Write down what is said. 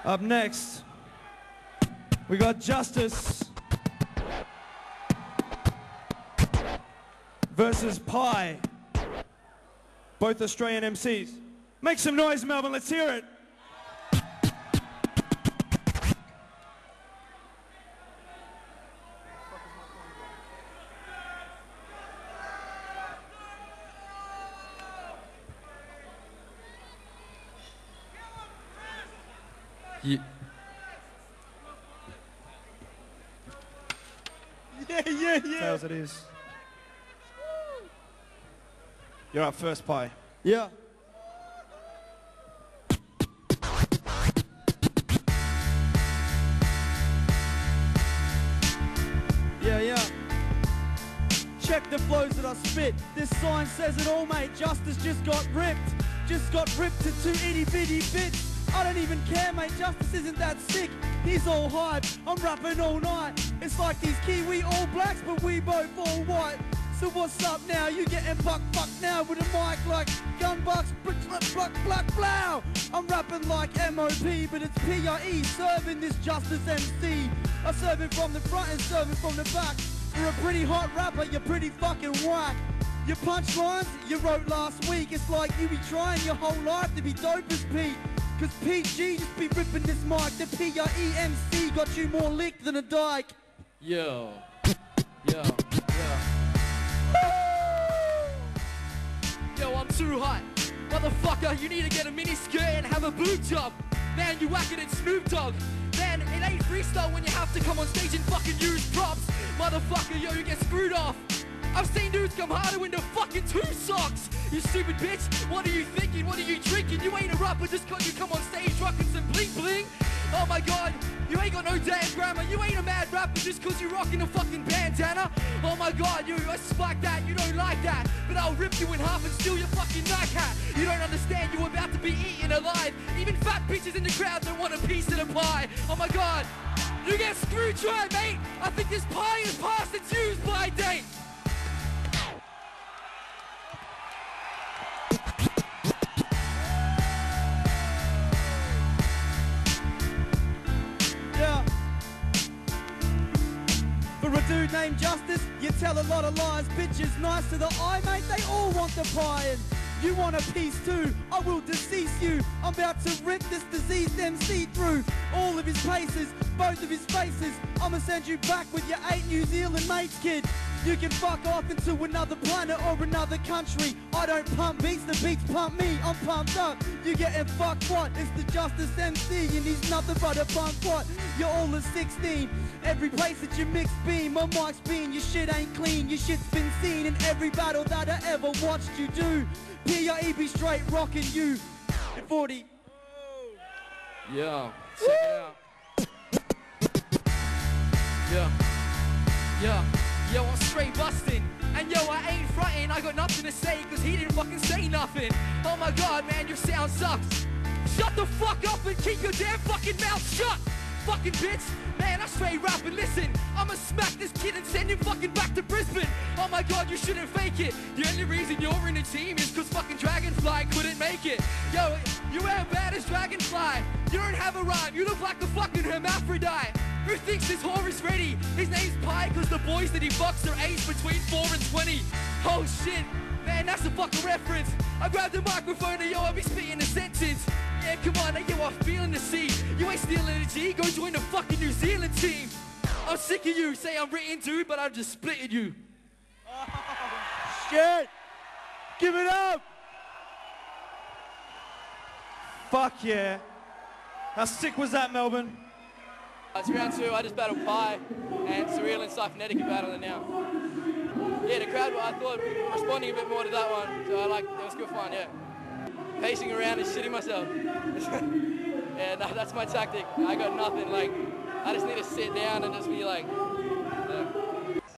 Up next, we got Justice versus Pie. Both Australian MCs. Make some noise, Melbourne, let's hear it. Yeah. Yeah. Tails it is. You're up first, Pie. Yeah. Yeah. Check the flows that I spit. This sign says it all, mate. Justice just got ripped. Just got ripped to 2 itty bitty bits. I don't even care, mate, Justice isn't that sick. He's all hype, I'm rapping all night. It's like these Kiwi all blacks, but we both all white. So what's up now? You getting fucked now with a mic like gunbucks, black blow. I'm rapping like MOP, but it's PRE, serving this Justice MC. I serve it from the front and serve it from the back. For a pretty hot rapper, you're pretty fucking whack. Your punchlines you wrote last week, it's like you be trying your whole life to be dope as Pete. Cause PG just be ripping this mic. The PREMC got you more licked than a dyke. Yo. Yo, I'm too hot. Motherfucker, you need to get a mini skirt and have a boob job. Man, you whack it in Snoop Dogg. Man, it ain't freestyle when you have to come on stage and fucking use props. Motherfucker, yo, you get screwed off. I've seen dudes come harder into fucking 2 socks. You stupid bitch, what are you thinking? What are you drinking? You ain't a rapper just cause you come on stage rocking some bling bling. Oh my god, you ain't got no damn grammar. You ain't a mad rapper just cause you rocking a fucking bandana. Oh my god, you spike that, you don't like that. But I'll rip you in half and steal your fucking Nike hat. You don't understand, you're about to be eaten alive. Even fat bitches in the crowd don't want a piece of the pie. Oh my god, you get screwed dry, mate. I think this pie is past its use by date. For a dude named Justice, you tell a lot of lies. Bitches nice to the eye, mate, they all want the pie. And you want a piece too, I will decease you. I'm about to rip this diseased MC through all of his paces, both of his faces. I'ma send you back with your 8 New Zealand mates, kid. You can fuck off into another planet or another country. I don't pump beats, the beats pump me. I'm pumped up. You getting fucked what? It's the Justice MC and he's nothing but a punk what? You're all a 16. Every place that you mix beam, my mic's been, your shit ain't clean. Your shit's been seen in every battle that I ever watched you do. PRE be straight rocking you. 40. Yeah, check it out. Yo, I'm straight busting. And yo, I ain't frontin', I got nothing to say, cause he didn't fucking say nothing. Oh my god, man, your sound sucks. Shut the fuck up and keep your damn fucking mouth shut. Fucking bitch, man, I straight rap and listen. I'ma smack this kid and send him fucking back to Brisbane. Oh my god, you shouldn't fake it. The only reason you're in the team is cause fucking Dragonfly couldn't make it. Yo, you ain't bad as Dragonfly. You don't have a rhyme, you look like a fucking hermaphrodite. Who thinks this whore is ready? His name's Pie cause the boys that he fucks are aged between 4 and 20. Oh shit, man, that's a fucking reference. I grabbed the microphone and yo, I'll be spitting a sentence. Yeah, come on, yo, I'm feeling the sea. You ain't stealing a G, go join the fucking New Zealand team. I'm sick of you, say I'm written dude, but I'm just splitting you. Oh, shit! Give it up! Fuck yeah. How sick was that, Melbourne? It's round 2, I just battled Pie, and it's Oriel and Cybernetic are battling now. Yeah, the crowd, I thought, responding a bit more to that one, so it was good fun, yeah. Pacing around and shitting myself. Yeah, no, that's my tactic. I got nothing, I just need to sit down and just be